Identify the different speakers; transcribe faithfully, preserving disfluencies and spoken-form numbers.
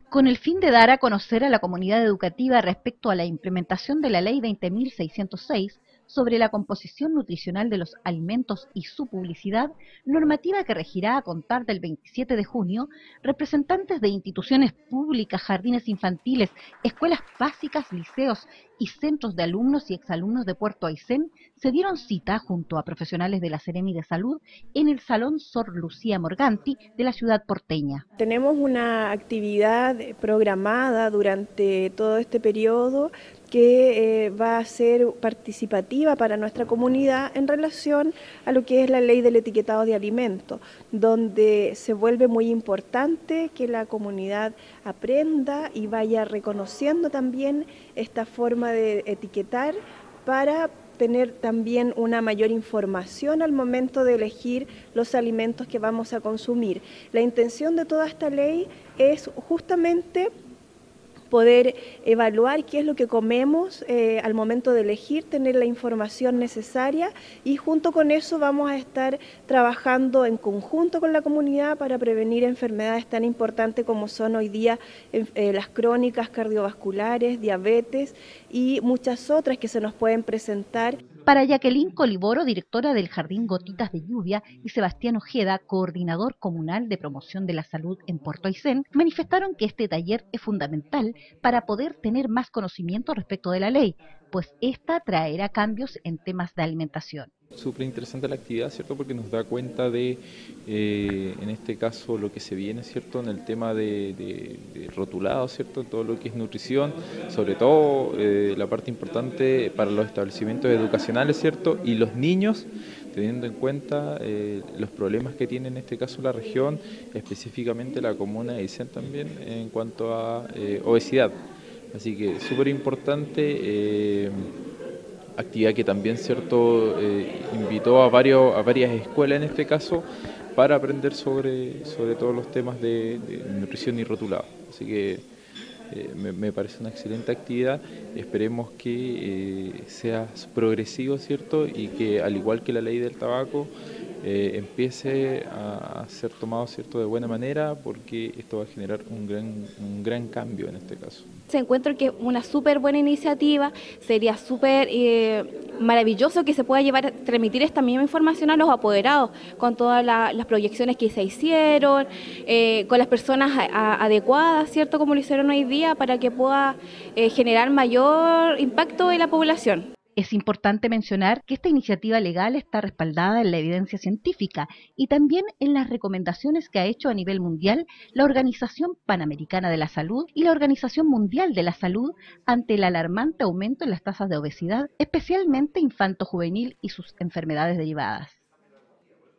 Speaker 1: Con el fin de dar a conocer a la comunidad educativa respecto a la implementación de la Ley veinte mil seiscientos seis sobre la composición nutricional de los alimentos y su publicidad, normativa que regirá a contar del veintisiete de junio, representantes de instituciones públicas, jardines infantiles, escuelas básicas, liceos y centros de alumnos y exalumnos de Puerto Aysén se dieron cita junto a profesionales de la Seremi de Salud en el Salón Sor Lucía Morganti de la ciudad porteña.
Speaker 2: Tenemos una actividad programada durante todo este periodo que eh, va a ser participativa para nuestra comunidad en relación a lo que es la ley del etiquetado de alimentos, donde se vuelve muy importante que la comunidad aprenda y vaya reconociendo también esta forma de etiquetar para tener también una mayor información al momento de elegir los alimentos que vamos a consumir. La intención de toda esta ley es justamente poder evaluar qué es lo que comemos eh, al momento de elegir, tener la información necesaria y junto con eso vamos a estar trabajando en conjunto con la comunidad para prevenir enfermedades tan importantes como son hoy día eh, las crónicas cardiovasculares, diabetes y muchas otras que se nos pueden presentar.
Speaker 1: Para Jacqueline Coliboro, directora del Jardín Gotitas de Lluvia, y Sebastián Ojeda, coordinador comunal de promoción de la salud en Puerto Aysén, manifestaron que este taller es fundamental para poder tener más conocimiento respecto de la ley, pues esta traerá cambios en temas de alimentación.
Speaker 3: Súper interesante la actividad, ¿cierto? Porque nos da cuenta de, eh, en este caso, lo que se viene, ¿cierto? En el tema de, de, de rotulado, ¿cierto? Todo lo que es nutrición, sobre todo eh, la parte importante para los establecimientos educacionales, ¿cierto? Y los niños, teniendo en cuenta eh, los problemas que tiene en este caso la región, específicamente la comuna de Aysén también, en cuanto a eh, obesidad. Así que súper importante. Eh, actividad que también cierto eh, invitó a varios a varias escuelas en este caso para aprender sobre sobre todos los temas de, de nutrición y rotulado, así que eh, me, me parece una excelente actividad. Esperemos que eh, sea progresivo, cierto, y que al igual que la ley del tabaco eh, empiece a ser tomado, cierto, de buena manera, porque esto va a generar un gran un gran cambio en este caso.
Speaker 4: Se encuentro que es una súper buena iniciativa, sería súper eh, maravilloso que se pueda llevar, transmitir esta misma información a los apoderados, con todas la, las proyecciones que se hicieron, eh, con las personas a, a, adecuadas, ¿cierto? Como lo hicieron hoy día, para que pueda eh, generar mayor impacto en la población.
Speaker 1: Es importante mencionar que esta iniciativa legal está respaldada en la evidencia científica y también en las recomendaciones que ha hecho a nivel mundial la Organización Panamericana de la Salud y la Organización Mundial de la Salud ante el alarmante aumento en las tasas de obesidad, especialmente infanto-juvenil y sus enfermedades derivadas.